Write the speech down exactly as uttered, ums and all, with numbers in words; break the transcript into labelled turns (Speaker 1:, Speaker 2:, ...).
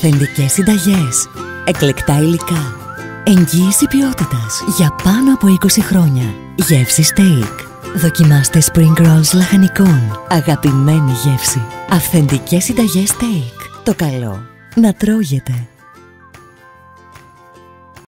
Speaker 1: Αυθεντικές συνταγές, εκλεκτά υλικά, εγγύηση ποιότητας για πάνω από είκοσι χρόνια. Γεύση steak. Δοκιμάστε spring rolls λαχανικών. Αγαπημένη γεύση. Αυθεντικές συνταγές steak. Το καλό να τρώγεται.